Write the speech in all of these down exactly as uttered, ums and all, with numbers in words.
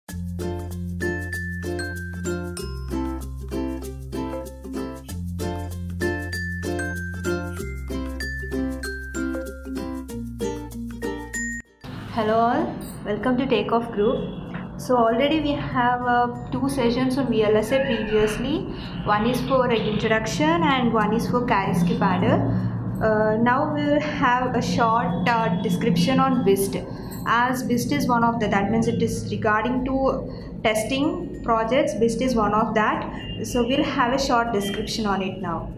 Hello all, welcome to Takeoff Group. So already we have uh, two sessions on V L S A previously. One is for uh, introduction and one is for Comparator. Uh, now we will have a short uh, description on BIST. As BIST is one of the, that means it is regarding to testing projects, BIST is one of that. So we'll have a short description on it now.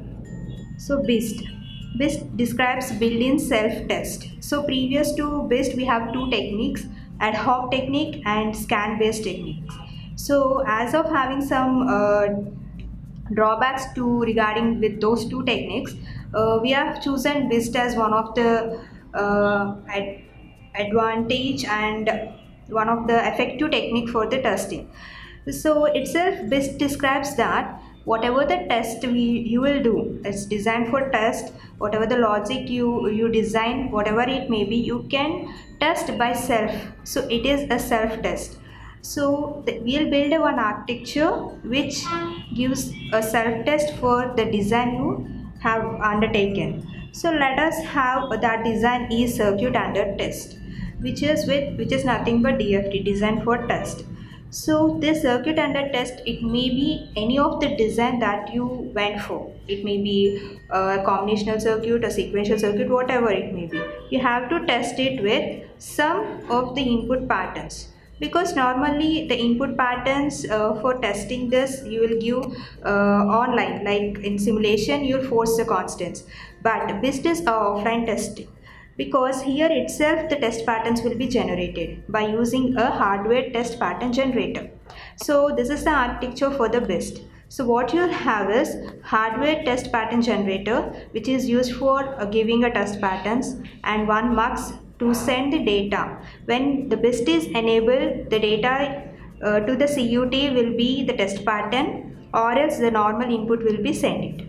So BIST. BIST describes built-in self-test. So previous to BIST we have two techniques, ad hoc technique and scan-based techniques. So as of having some uh, drawbacks to regarding with those two techniques, uh, we have chosen BIST as one of the uh, ad advantage and one of the effective technique for the testing. So itself BIST describes that whatever the test we you will do, it's designed for test. Whatever the logic you you design, whatever it may be, you can test by self. So it is a self test. So the, we'll build a one architecture which gives a self test for the design you have undertaken. So let us have that design is circuit under test, which is with which is nothing but D F T, design for test. So this circuit under test, it may be any of the design that you went for. It may be a combinational circuit, a sequential circuit, whatever it may be. You have to test it with some of the input patterns, because normally the input patterns uh, for testing this you will give uh, online, like in simulation you will force the constants, but BIST is offline testing, because here itself the test patterns will be generated by using a hardware test pattern generator. So this is the architecture for the BIST. So what you'll have is hardware test pattern generator, which is used for uh, giving a test patterns, and one mux to send the data. When the BIST is enabled, the data uh, to the C U T will be the test pattern, or else the normal input will be sent it.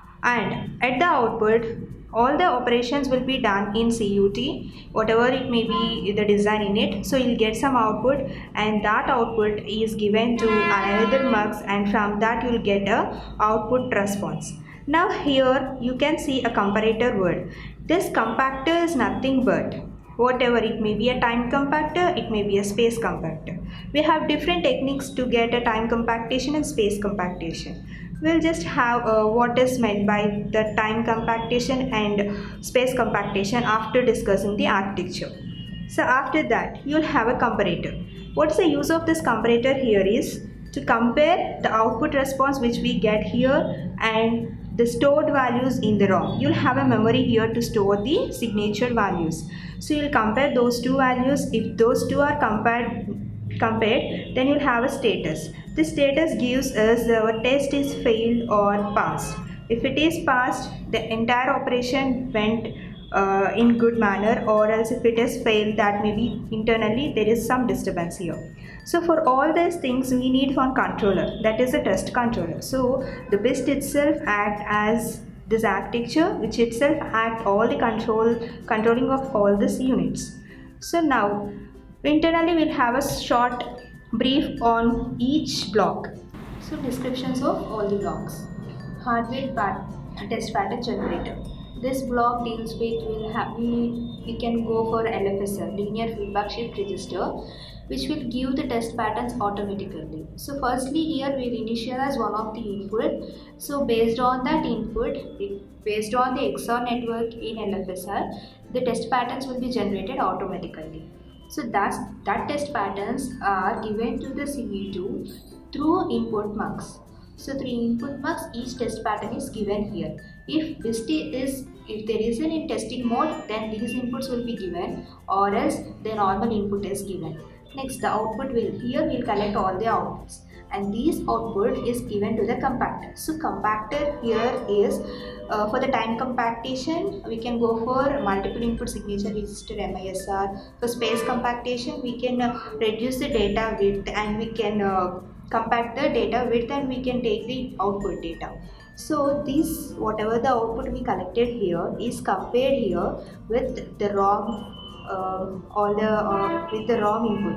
And at the output, all the operations will be done in C U T, whatever it may be the design in it. So you'll get some output, and that output is given to another mux, and from that you'll get a output response. Now here you can see a comparator word. This compactor is nothing but whatever it may be, a time compactor, it may be a space compactor. We have different techniques to get a time compactation and space compactation. We'll just have uh, what is meant by the time compactation and space compactation after discussing the architecture. So after that you'll have a comparator. What's the use of this comparator here is to compare the output response which we get here and the stored values in the ROM. You'll have a memory here to store the signature values. So you'll compare those two values. If those two are compared compared then you'll have a status. The status gives us our test is failed or passed. If it is passed, the entire operation went uh, in good manner, or else if it is failed, that may be internally there is some disturbance here. So for all these things we need one controller, that is a test controller. So the BIST itself act as this architecture which itself act all the control controlling of all these units. So now internally we'll have a short brief on each block. So descriptions of all the blocks. Hardware part, test pattern generator. This block deals with will have we, we can go for L F S R, linear feedback shift register, which will give the test patterns automatically. So firstly here we will initialize one of the input. So based on that input, it, based on the X O R network in L F S R, the test patterns will be generated automatically. So that's, that test patterns are given to the C V two through input mux. So through input mux, each test pattern is given here. If BIST is, if there is an in testing mode, then these inputs will be given, or else the normal input is given. Next, the output will, here we will collect all the outputs, and this output is given to the compactor. So compactor here is uh, for the time compactation, we can go for multiple input signature register M I S R. For space compactation, we can uh, reduce the data width, and we can uh, compact the data width, and we can take the output data. So this, whatever the output we collected here is compared here with the ROM, uh, all the uh, with the ROM inputs.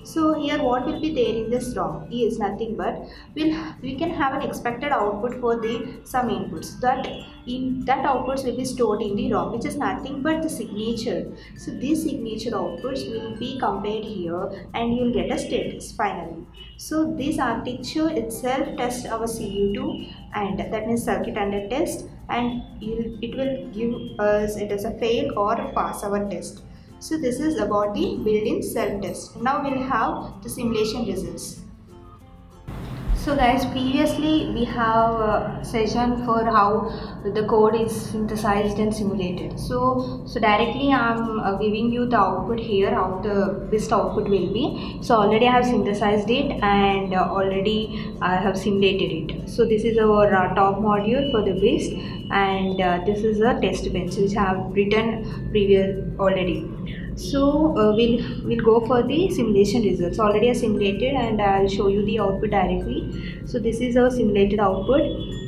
So here what will be there in this ROM is nothing but we'll, we can have an expected output for the some inputs. That in that outputs will be stored in the ROM, which is nothing but the signature. So these signature outputs will be compared here and you'll get a status finally. So this architecture itself tests our C U two, and that means circuit under test, and it will give us it as a fail or pass our test. So this is about the built-in self-test. Now we'll have the simulation results. So guys, previously we have a session for how the code is synthesized and simulated. So, so directly I'm uh, giving you the output here, how the BIST output will be. So already I have synthesized it and uh, already I have simulated it. So this is our uh, top module for the BIST, and uh, this is a test bench which I have written previous already. So uh, we'll we'll go for the simulation results. Already I simulated and I'll show you the output directly. So this is our simulated output.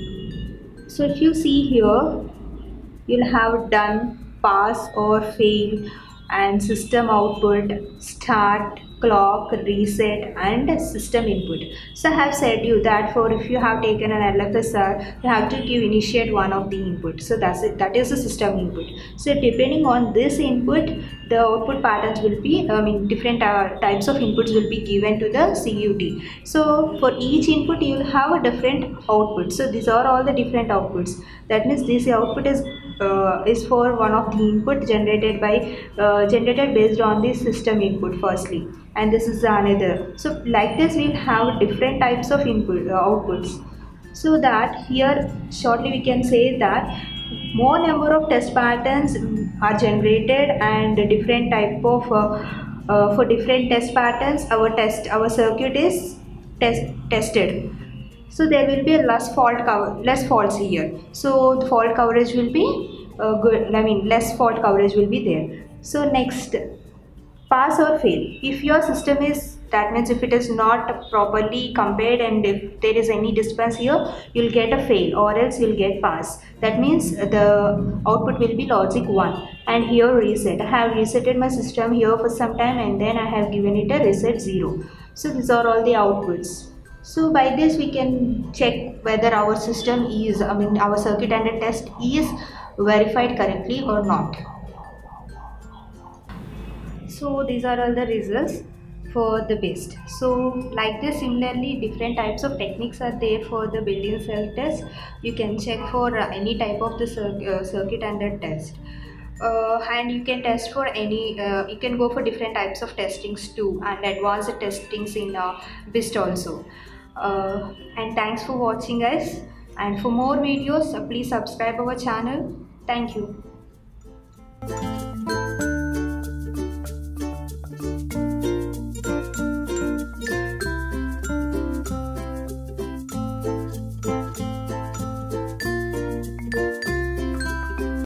So if you see here, you'll have done, pass or fail, and system output, start, clock, reset, and system input. So I have said you that for if you have taken an L F S R, you have to give initiate one of the input. So that's it. That is the system input. So depending on this input, the output patterns will be, I mean, different uh, types of inputs will be given to the C U T. So for each input, you will have a different output. So these are all the different outputs. That means this output is uh, is for one of the input generated by uh, generated based on the system input firstly, and this is another. So like this, we'll have different types of input uh, outputs. So that here shortly we can say that more number of test patterns are generated, and different type of uh, uh, for different test patterns our test our circuit is test tested. So there will be a less fault cover less faults here. So the fault coverage will be uh, good. I mean less fault coverage will be there. So next, pass or fail. If your system is, that means if it is not properly compared and if there is any disturbance here, you'll get a fail, or else you'll get pass. That means the output will be logic one, and here reset. I have resetted my system here for some time and then I have given it a reset zero. So these are all the outputs. So by this we can check whether our system is, I mean our circuit under test is verified correctly or not. So these are all the results for the BIST. So like this, similarly different types of techniques are there for the built-in self-test. You can check for uh, any type of the cir uh, circuit under test. Uh, and you can test for any, uh, you can go for different types of testings too, and advanced testings in uh, BIST also. Uh, and thanks for watching guys, and for more videos uh, please subscribe our channel. Thank you.